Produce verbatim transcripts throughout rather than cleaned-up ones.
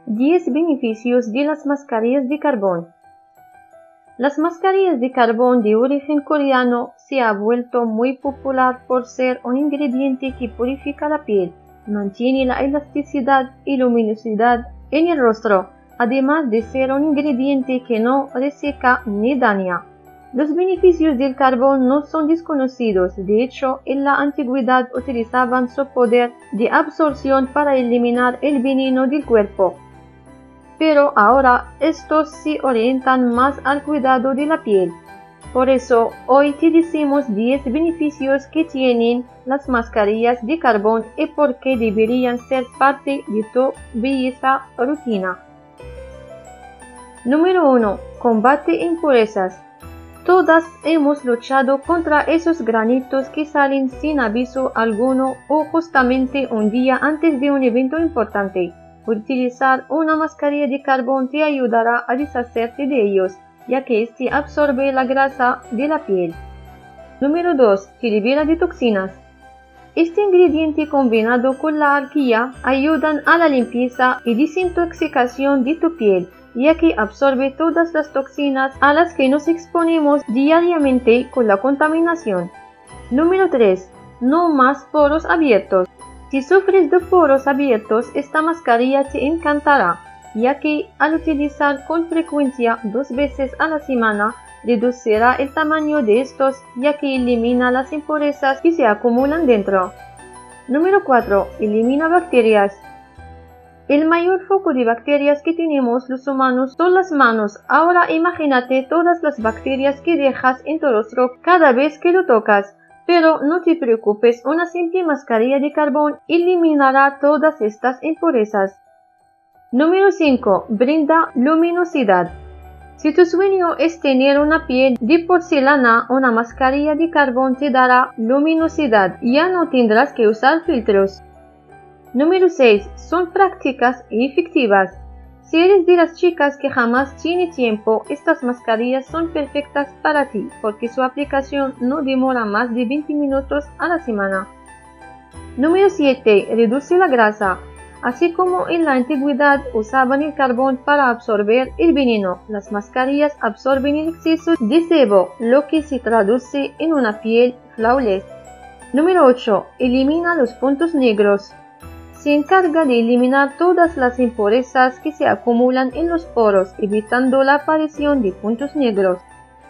diez beneficios de las mascarillas de carbón. Las mascarillas de carbón de origen coreano se ha vuelto muy popular por ser un ingrediente que purifica la piel, mantiene la elasticidad y luminosidad en el rostro, además de ser un ingrediente que no reseca ni daña. Los beneficios del carbón no son desconocidos, de hecho, en la antigüedad utilizaban su poder de absorción para eliminar el veneno del cuerpo. Pero ahora estos se orientan más al cuidado de la piel. Por eso, hoy te decimos diez beneficios que tienen las mascarillas de carbón y por qué deberían ser parte de tu belleza rutina. Número uno. Combate impurezas. Todas hemos luchado contra esos granitos que salen sin aviso alguno o justamente un día antes de un evento importante. Utilizar una mascarilla de carbón te ayudará a deshacerte de ellos, ya que este absorbe la grasa de la piel. Número dos. Te libera de toxinas. Este ingrediente combinado con la arquilla ayudan a la limpieza y desintoxicación de tu piel, ya que absorbe todas las toxinas a las que nos exponemos diariamente con la contaminación. Número tres. No más poros abiertos. Si sufres de poros abiertos, esta mascarilla te encantará, ya que al utilizar con frecuencia dos veces a la semana, reducirá el tamaño de estos, ya que elimina las impurezas que se acumulan dentro. Número cuatro. Elimina bacterias. El mayor foco de bacterias que tenemos los humanos son las manos. Ahora imagínate todas las bacterias que dejas en tu rostro cada vez que lo tocas. Pero no te preocupes, una simple mascarilla de carbón eliminará todas estas impurezas. Número cinco. Brinda luminosidad. Si tu sueño es tener una piel de porcelana, una mascarilla de carbón te dará luminosidad. Ya no tendrás que usar filtros. Número seis. Son prácticas y efectivas. Si eres de las chicas que jamás tiene tiempo, estas mascarillas son perfectas para ti, porque su aplicación no demora más de veinte minutos a la semana. Número siete. Reduce la grasa. Así como en la antigüedad usaban el carbón para absorber el veneno, las mascarillas absorben el exceso de sebo, lo que se traduce en una piel flawless. Número ocho. Elimina los puntos negros. Se encarga de eliminar todas las impurezas que se acumulan en los poros, evitando la aparición de puntos negros.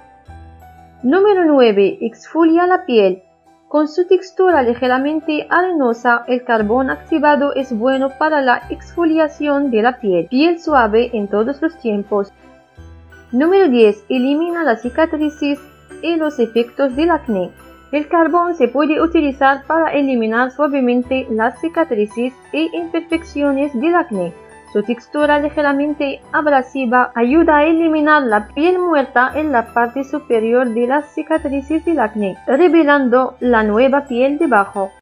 Número nueve. Exfolia la piel. Con su textura ligeramente arenosa, el carbón activado es bueno para la exfoliación de la piel. Piel suave en todos los tiempos. Número diez. Elimina las cicatrices y los efectos del acné. El carbón se puede utilizar para eliminar suavemente las cicatrices e imperfecciones del acné. Su textura ligeramente abrasiva ayuda a eliminar la piel muerta en la parte superior de las cicatrices del acné, revelando la nueva piel debajo.